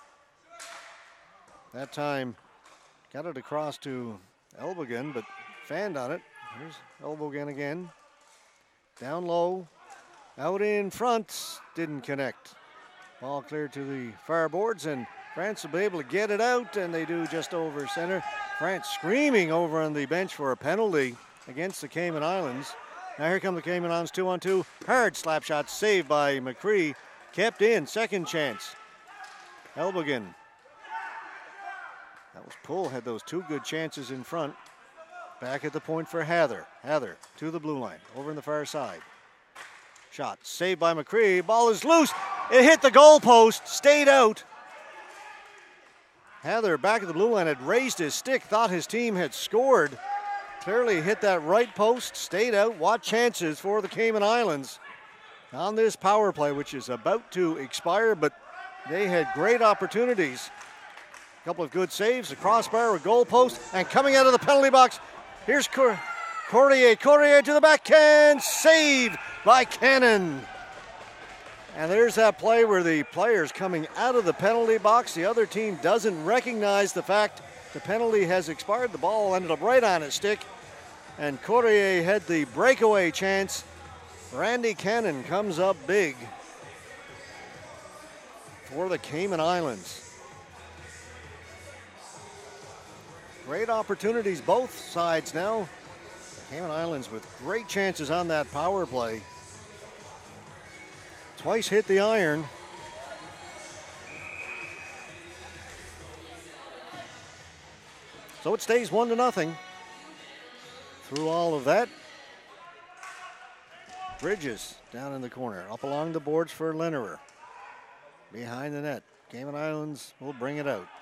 That time got it across to Elbogen, but fanned on it. Here's Elbogen again. Down low, out in front, didn't connect. Ball cleared to the far boards, and France will be able to get it out, and they do just over center. France screaming over on the bench for a penalty against the Cayman Islands. Now here come the Cayman Islands 2-on-2. Hard slap shot saved by McCree. Kept in, second chance. Elbogen. That was Poole, had those two good chances in front. Back at the point for Heather. Heather to the blue line, over in the far side. Shot saved by McCree. Ball is loose. It hit the goal post, stayed out. Heather back at the blue line had raised his stick, thought his team had scored. Clearly hit that right post, stayed out. What chances for the Cayman Islands on this power play, which is about to expire, but they had great opportunities. A couple of good saves, a crossbar, a goal post, and coming out of the penalty box, here's Correa. Correa to the backhand, saved by Cannon. And there's that play where the player's coming out of the penalty box. The other team doesn't recognize the fact the penalty has expired. The ball ended up right on his stick, and Correa had the breakaway chance. Randy Cannon comes up big for the Cayman Islands. Great opportunities both sides now. Cayman Islands with great chances on that power play. Twice hit the iron. So it stays 1-0. Through all of that, Bridges down in the corner, up along the boards for Lehnerer. Behind the net, Cayman Islands will bring it out.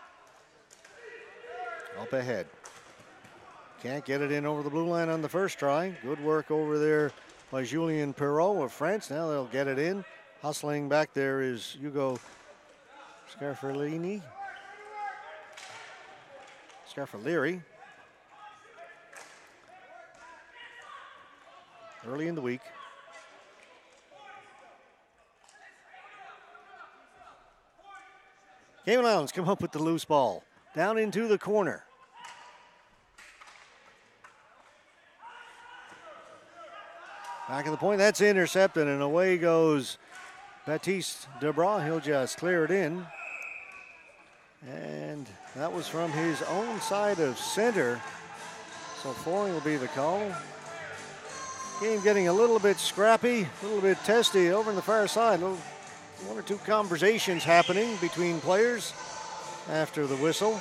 Up ahead. Can't get it in over the blue line on the first try. Good work over there by Julien Perrault of France. Now they'll get it in. Hustling back there is Hugo Scarfellini. Scarfelleri. Early in the week. Cayman Islands come up with the loose ball. Down into the corner. Back of the point, that's intercepted, and away goes Baptiste Debras. He'll just clear it in. And that was from his own side of center. So flooring will be the call. Game getting a little bit scrappy, a little bit testy over on the far side. One or two conversations happening between players after the whistle.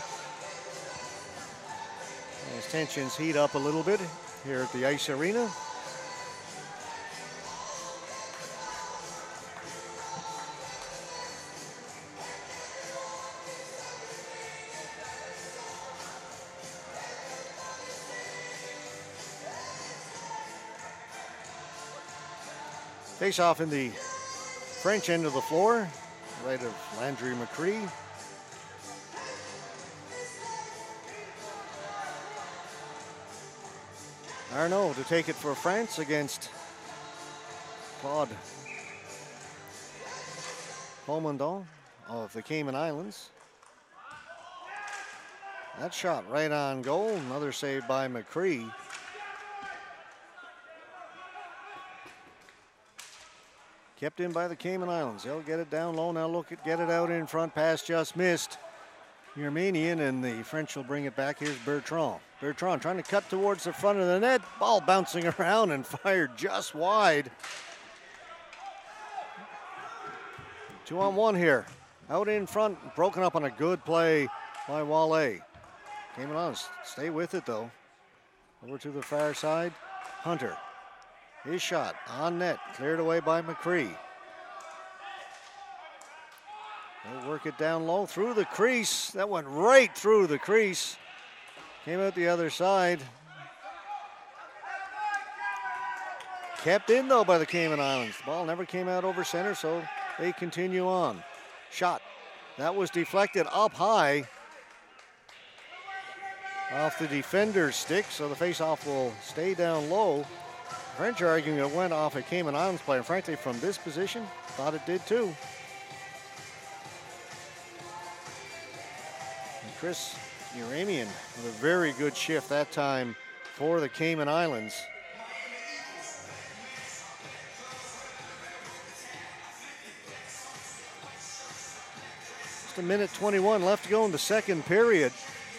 As tensions heat up a little bit here at the ice arena. Face off in the French end of the floor, right of Landry McCree. Arnaud to take it for France against Claude Pomondon of the Cayman Islands. That shot right on goal. Another save by McCree. Kept in by the Cayman Islands. They'll get it down low. Now look at get it out in front. Pass just missed. The Armenian, and the French will bring it back. Here's Bertrand. Bertrand trying to cut towards the front of the net. Ball bouncing around and fired just wide. 2-on-1 here. Out in front. Broken up on a good play by Wale. Cayman Islands stay with it though. Over to the far side. Hunter. His shot on net. Cleared away by McCree. They'll work it down low through the crease. That went right through the crease. Came out the other side. Kept in though by the Cayman Islands. The ball never came out over center, so they continue on. Shot. That was deflected up high off the defender's stick, so the faceoff will stay down low. French are arguing it went off a Cayman Islands player. Frankly, from this position, thought it did too. And Chris Uranian with a very good shift that time for the Cayman Islands. Just a minute 21 left to go in the second period.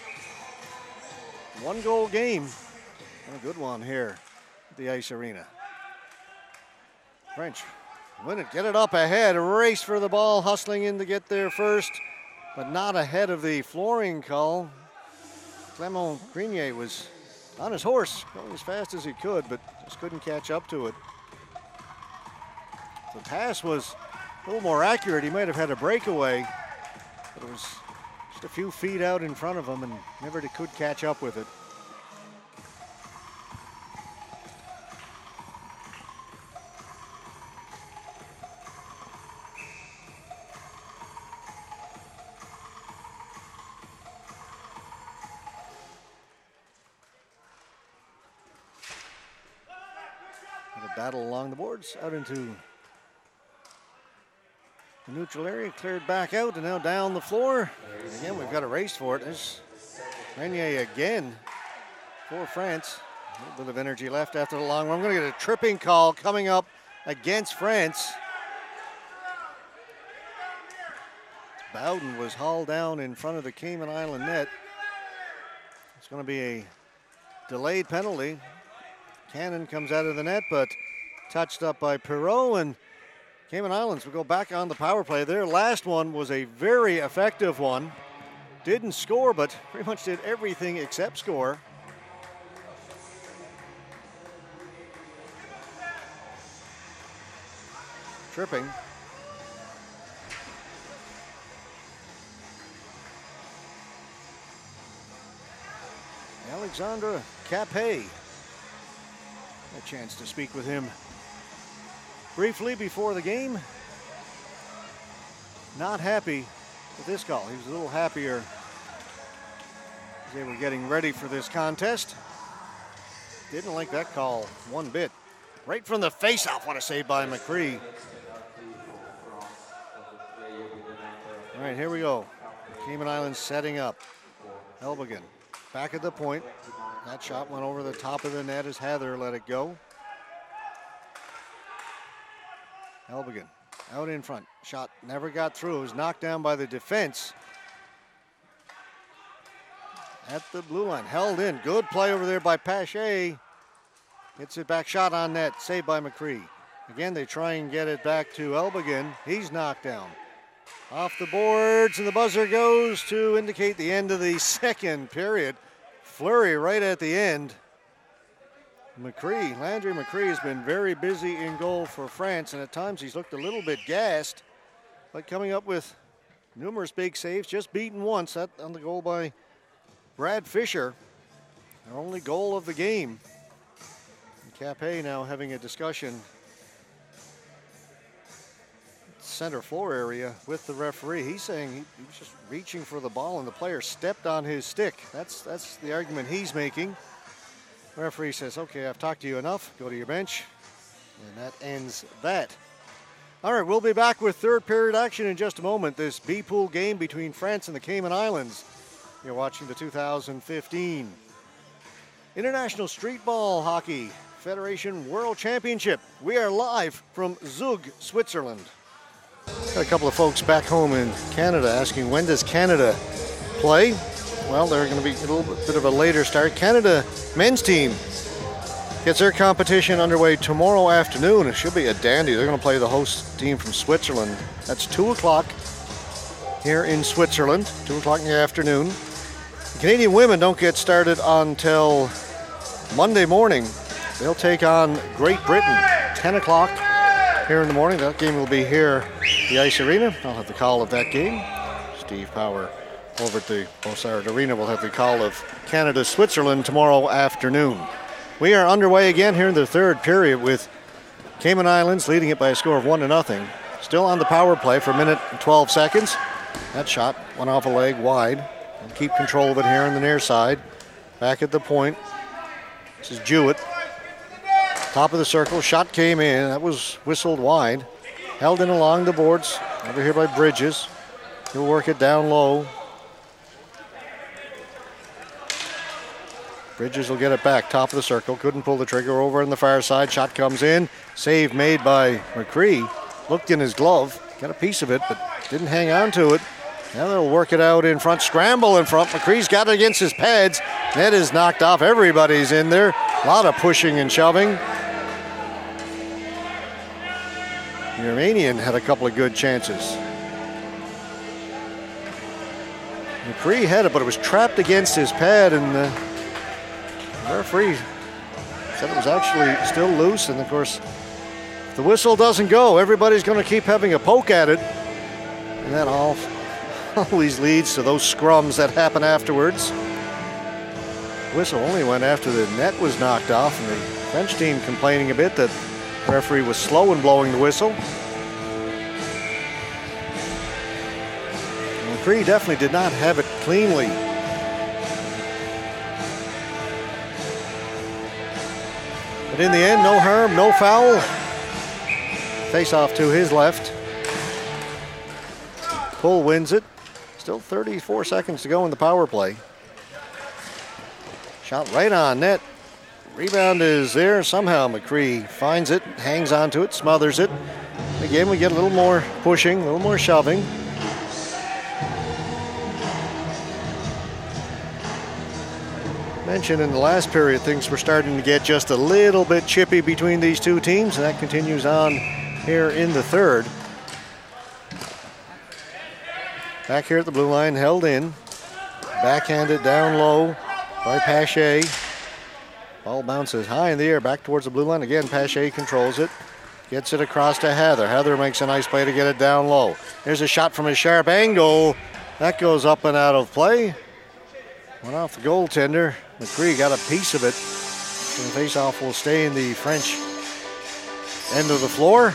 One goal game, and a good one here at the Ice Arena. French win it, get it up ahead, a race for the ball, hustling in to get there first, but not ahead of the flooring call. Clement Grenier was on his horse, going as fast as he could, but just couldn't catch up to it. The pass was a little more accurate. He might have had a breakaway, but it was just a few feet out in front of him and never could catch up with it. Battle along the boards, out into the neutral area, cleared back out, and now down the floor. And again, we've got a race for it. There's Renier again for France. A little bit of energy left after the long run. I'm going to get a tripping call coming up against France. Bowden was hauled down in front of the Cayman Island net. It's going to be a delayed penalty. Cannon comes out of the net, but touched up by Perreault, and Cayman Islands will go back on the power play. Their last one was a very effective one. Didn't score, but pretty much did everything except score. Tripping. Alexandre Capet. A chance to speak with him briefly before the game. Not happy with this call. He was a little happier as they were getting ready for this contest. Didn't like that call one bit. Right from the face-off, what a save by McCree. All right, here we go. Cayman Islands setting up. Elbigan back at the point. That shot went over the top of the net as Heather let it go. Elbigan out in front. Shot never got through. It was knocked down by the defense. At the blue line. Held in. Good play over there by Pache. Gets it back. Shot on net. Saved by McCree. Again, they try and get it back to Elbigan. He's knocked down. Off the boards, and the buzzer goes to indicate the end of the second period. Flurry right at the end. McCree, Landry McCree has been very busy in goal for France, and at times he's looked a little bit gassed, but coming up with numerous big saves, just beaten once that on the goal by Brad Fisher. Their only goal of the game. And Capet now having a discussion center floor area with the referee. He's saying he was just reaching for the ball and the player stepped on his stick. That's the argument he's making. The referee says, okay, I've talked to you enough. Go to your bench. And that ends that. All right, we'll be back with third period action in just a moment. This B pool game between France and the Cayman Islands. You're watching the 2015 International Street Ball Hockey Federation World Championship. We are live from Zug, Switzerland. Got a couple of folks back home in Canada asking, when does Canada play? Well, they're going to be a little bit of a later start. Canada men's team gets their competition underway tomorrow afternoon. It should be a dandy. They're going to play the host team from Switzerland. That's 2 o'clock here in Switzerland, 2 o'clock in the afternoon. The Canadian women don't get started until Monday morning. They'll take on Great Britain, 10 o'clock here in the morning. That game will be here at the Ice Arena. I'll have the call of that game. Steve Power over at the Bossard Arena will have the call of Canada-Switzerland tomorrow afternoon. We are underway again here in the third period with Cayman Islands leading it by a score of 1-0. Still on the power play for a minute and 12 seconds. That shot went off a leg wide. And keep control of it here on the near side. Back at the point. This is Jewett. Top of the circle. Shot came in. That was whistled wide. Held in along the boards. Over here by Bridges. He'll work it down low. Bridges will get it back, top of the circle. Couldn't pull the trigger over on the far side. Shot comes in. Save made by McCree. Looked in his glove. Got a piece of it, but didn't hang on to it. Now they'll work it out in front. Scramble in front. McCree's got it against his pads. Net is knocked off. Everybody's in there. A lot of pushing and shoving. The Romanian had a couple of good chances. McCree had it, but it was trapped against his pad, and the referee said it was actually still loose. And of course, if the whistle doesn't go, everybody's going to keep having a poke at it. And that always leads to those scrums that happen afterwards. Whistle only went after the net was knocked off, and the French team complaining a bit that the referee was slow in blowing the whistle. McCree definitely did not have it cleanly. But in the end, no harm, no foul. Face off to his left. Pull wins it. Still 34 seconds to go in the power play. Shot right on net. Rebound is there. Somehow McCree finds it, hangs onto it, smothers it. Again, we get a little more pushing, a little more shoving. Mentioned in the last period, things were starting to get just a little bit chippy between these two teams, and that continues on here in the third. Back here at the blue line, held in. Backhanded down low by Pache. Ball bounces high in the air, back towards the blue line. Again, Pache controls it. Gets it across to Heather. Heather makes a nice play to get it down low. There's a shot from a sharp angle. That goes up and out of play. Went off the goaltender. McCree got a piece of it. So the faceoff will stay in the French end of the floor.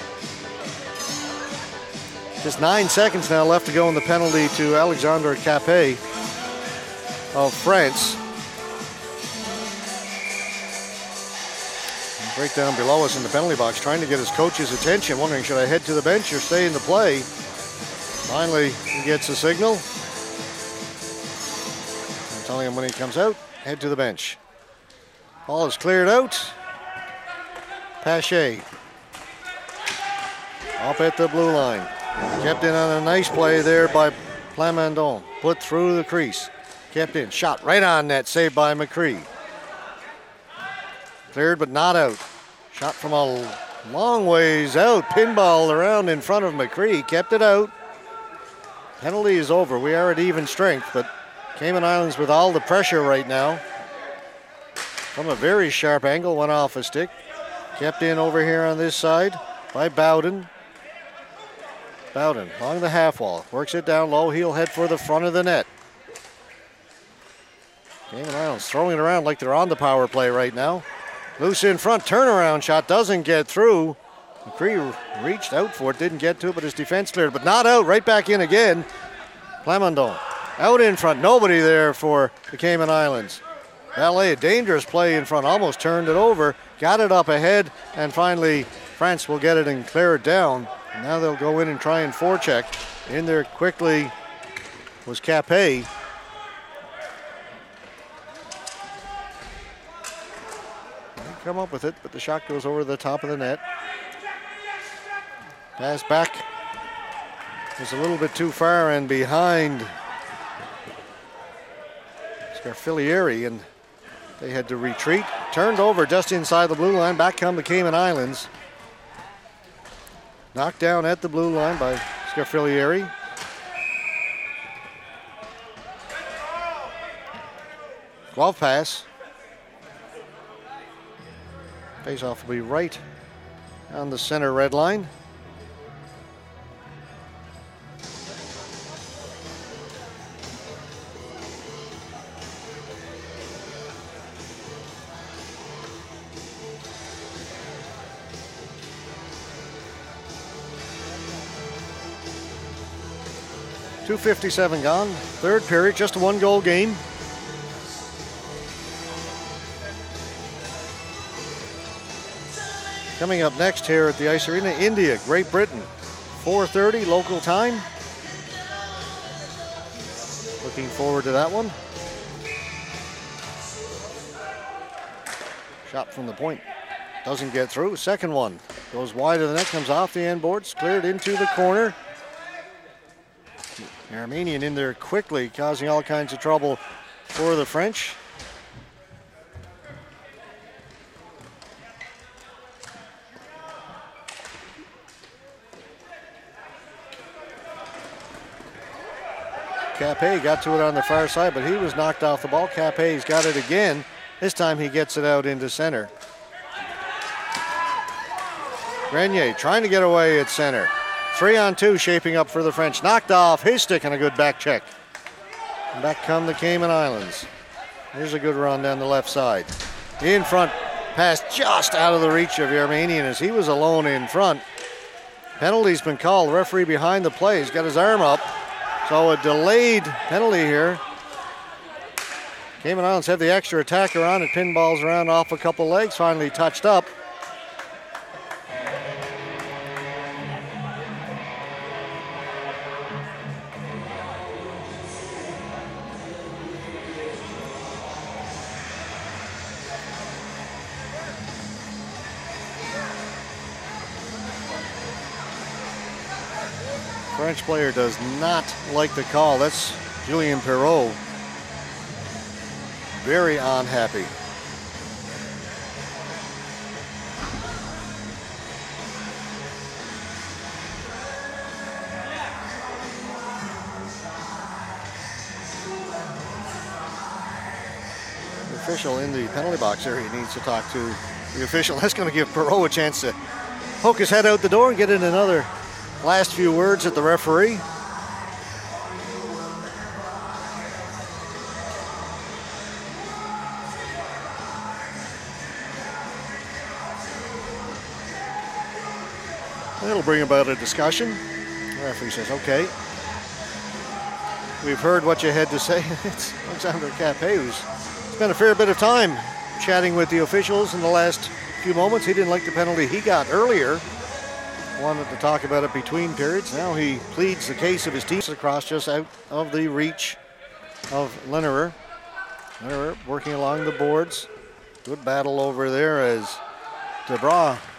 Just 9 seconds now left to go in the penalty to Alexandre Capet of France. Breakdown below us in the penalty box, trying to get his coach's attention, wondering, should I head to the bench or stay in the play? Finally, he gets a signal. I'm telling him when he comes out, head to the bench. Ball is cleared out. Pache up at the blue line. Kept in on a nice play there by Plamondon. Put through the crease. Kept in. Shot right on net. Saved by McCree. Cleared but not out. Shot from a long ways out. Pinball around in front of McCree. Kept it out. Penalty is over. We are at even strength, but Cayman Islands with all the pressure right now. From a very sharp angle. Went off a stick. Kept in over here on this side by Bowden. Bowden along the half wall. Works it down low. He'll head for the front of the net. Cayman Islands throwing it around like they're on the power play right now. Loose in front. Turnaround shot doesn't get through. McCree reached out for it, didn't get to it, but his defense cleared, but not out, right back in again. Plamondon out in front, nobody there for the Cayman Islands. Ballet, a dangerous play in front, almost turned it over, got it up ahead, and finally France will get it and clear it down. And now they'll go in and try and forecheck. In there quickly was Capet. Come up with it, but the shot goes over the top of the net. Pass back is a little bit too far and behind Scarfilieri, and they had to retreat. Turned over just inside the blue line. Back come the Cayman Islands. Knocked down at the blue line by Scarfilieri. Glove pass. Face-off will be right on the center red line. .257 gone. Third period, just a one-goal game. Coming up next here at the Ice Arena, India, Great Britain, 4:30 local time. Looking forward to that one. Shot from the point, doesn't get through. Second one goes wide of the net, comes off the end boards, cleared into the corner. The Armenian in there quickly, causing all kinds of trouble for the French. Capet got to it on the far side, but he was knocked off the ball. Capet's got it again. This time he gets it out into center. Grenier trying to get away at center. 3-on-2 shaping up for the French. Knocked off his stick and a good back check. And back come the Cayman Islands. Here's a good run down the left side. In front, pass just out of the reach of the Armenian as he was alone in front. Penalty's been called. The referee behind the play. He's got his arm up. So a delayed penalty here. Cayman Islands have the extra attacker on. It pinballs around off a couple legs. Finally touched up. French player does not like the call. That's Julien Perrault. Very unhappy. The official in the penalty box area needs to talk to the official. That's going to give Perrault a chance to poke his head out the door and get in another last few words at the referee. It'll bring about a discussion. The referee says, okay. We've heard what you had to say. It's Alexander Capet, who's spent a fair bit of time chatting with the officials in the last few moments. He didn't like the penalty he got earlier. Wanted to talk about it between periods. Now he pleads the case of his team across just out of the reach of Lehnerer. Lehnerer working along the boards. Good battle over there as DeBra